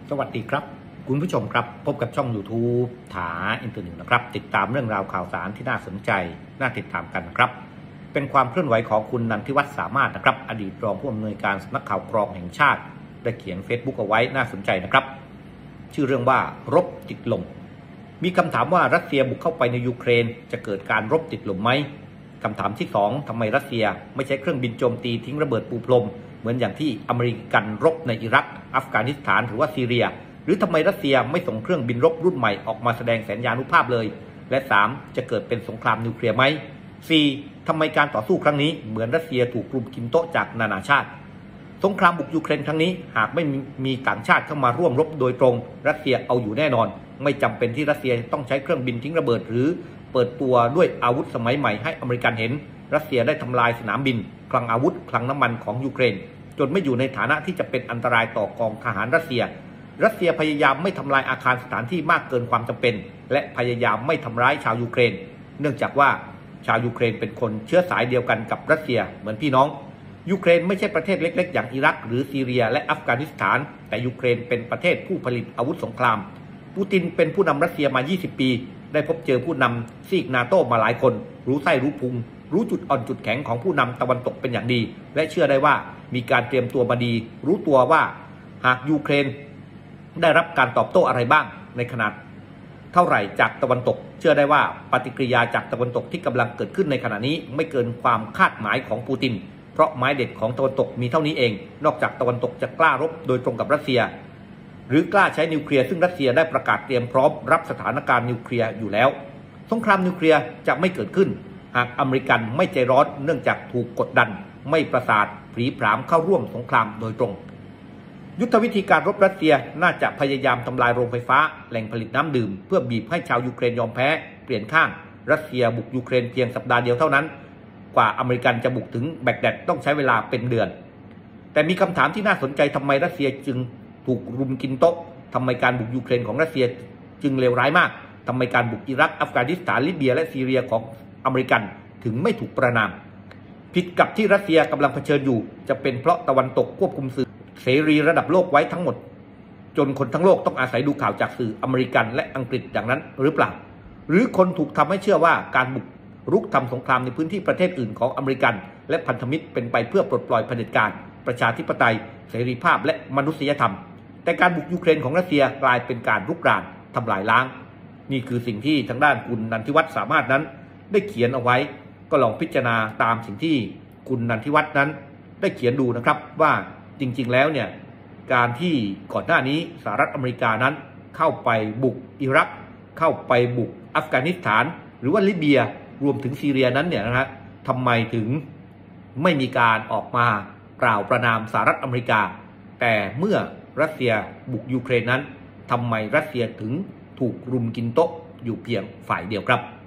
สวัสดีครับคุณผู้ชมครับพบกับช่อง YouTube ถาอินเตอร์หนึ่งนะครับติดตามเรื่องราวข่าวสารที่น่าสนใจน่าติดตามกันนะครับเป็นความเคลื่อนไหวของคุณนันทิวัฒน์สามารถนะครับอดีตรองผู้อำนวยการสำนักข่าวกรองแห่งชาติได้เขียน Facebook เอาไว้น่าสนใจนะครับชื่อเรื่องว่ารบติดลมมีคำถามว่ารัสเซียบุกเข้าไปในยูเครนจะเกิดการรบติดลมไหมคำถามที่2ทำไมรัสเซียไม่ใช้เครื่องบินโจมตีทิ้งระเบิดปูพรมเหมือนอย่างที่อเมริกันรบในอิรักอัฟกานิสถานหรือว่าซีเรียหรือทำไมรัสเซียไม่ส่งเครื่องบินรบรุ่นใหม่ออกมาแสดงสัญญานุภาพเลยและ3จะเกิดเป็นสงครามนิวเคลียร์ไหม4ทำไมการต่อสู้ครั้งนี้เหมือนรัสเซียถูกรุมกินโต๊ะจากนานาชาติสงครามบุกยูเครนครั้งนี้หากไม่มีต่างชาติเข้ามาร่วมรบโดยตรงรัสเซียเอาอยู่แน่นอนไม่จำเป็นที่รัสเซียต้องใช้เครื่องบินทิ้งระเบิดหรือเปิดตัวด้วยอาวุธสมัยใหม่ให้อเมริกันเห็นรัสเซียได้ทำลายสนามบินคลังอาวุธคลังน้ำมันของยูเครนจนไม่อยู่ในฐานะที่จะเป็นอันตรายต่อกองทหารรัสเซียพยายามไม่ทำลายอาคารสถานที่มากเกินความจำเป็นและพยายามไม่ทำร้ายชาวยูเครนเนื่องจากว่าชาวยูเครนเป็นคนเชื้อสายเดียวกันกับรัสเซียเหมือนพี่น้องยูเครนไม่ใช่ประเทศเล็กๆอย่างอิรักหรือซีเรียและอัฟกานิสถานแต่ยูเครนเป็นประเทศผู้ผลิตอาวุธสงครามปูตินเป็นผู้นำรัสเซียมา20 ปีได้พบเจอผู้นำซีกนาโต้มาหลายคนรู้ไส้รู้พุงรู้จุดอ่อนจุดแข็งของผู้นำตะวันตกเป็นอย่างดีและเชื่อได้ว่ามีการเตรียมตัวมาดีรู้ตัวว่าหากยูเครนได้รับการตอบโต้อะไรบ้างในขนาดเท่าไหร่จากตะวันตกเชื่อได้ว่าปฏิกิริยาจากตะวันตกที่กำลังเกิดขึ้นในขณะนี้ไม่เกินความคาดหมายของปูตินเพราะไม้เด็ดของตะวันตกมีเท่านี้เองนอกจากตะวันตกจะกล้ารบโดยตรงกับรัสเซียหรือกล้าใช้นิวเคลียร์ซึ่งรัสเซียได้ประกาศเตรียมพร้อมรับสถานการณ์นิวเคลียร์อยู่แล้วสงครามนิวเคลียร์จะไม่เกิดขึ้นหากอเมริกันไม่ใจร้อนเนื่องจากถูกกดดันไม่ประสาทผลีผลามเข้าร่วมสงครามโดยตรงยุทธวิธีการรบรัสเซียน่าจะพยายามทำลายโรงไฟฟ้าแหล่งผลิตน้ำดื่มเพื่อบีบให้ชาวยูเครนยอมแพ้เปลี่ยนข้างรัสเซียบุกยูเครนเพียงสัปดาห์เดียวเท่านั้นกว่าอเมริกันจะบุกถึงแบกแดดต้องใช้เวลาเป็นเดือนแต่มีคำถามที่น่าสนใจทำไมรัสเซียจึงถูกรุมกินโต๊ะทำไมการบุกยูเครนของรัสเซียจึงเลวร้ายมากทำไมการบุกอิรักอัฟกานิสถานลิเบียและซีเรียของอเมริกันถึงไม่ถูกประนามผิดกับที่รัสเซียกำลังเผชิญอยู่จะเป็นเพราะตะวันตกควบคุมสื่อเสรีระดับโลกไว้ทั้งหมดจนคนทั้งโลกต้องอาศัยดูข่าวจากสื่ออเมริกันและอังกฤษอย่างนั้นหรือเปล่าหรือคนถูกทำให้เชื่อว่าการบุกรุกทำสงครามในพื้นที่ประเทศอื่นของอเมริกันและพันธมิตรเป็นไปเพื่อปลดปล่อยเผด็จการประชาธิปไตยเสรีภาพและมนุษยธรรมแต่การบุกยูเครนของรัสเซียกลายเป็นการรุกรานทำลายล้างนี่คือสิ่งที่ทางด้านคุณนันทิวัฒน์สามารถนั้นได้เขียนเอาไว้ก็ลองพิจารณาตามสิ่งที่คุณนันทิวัฒน์นั้นได้เขียนดูนะครับว่าจริงๆแล้วเนี่ยการที่ก่อนหน้านี้สหรัฐอเมริกานั้นเข้าไปบุกอิรักเข้าไปบุกอัฟกานิสถานหรือว่าลิเบียรวมถึงซีเรียนั้นเนี่ยนะฮะทำไมถึงไม่มีการออกมากล่าวประณามสหรัฐอเมริกาแต่เมื่อรัสเซียบุกยูเครนนั้นทำไมรัสเซียถึงถูกรุมกินโต๊ะอยู่เพียงฝ่ายเดียวครับ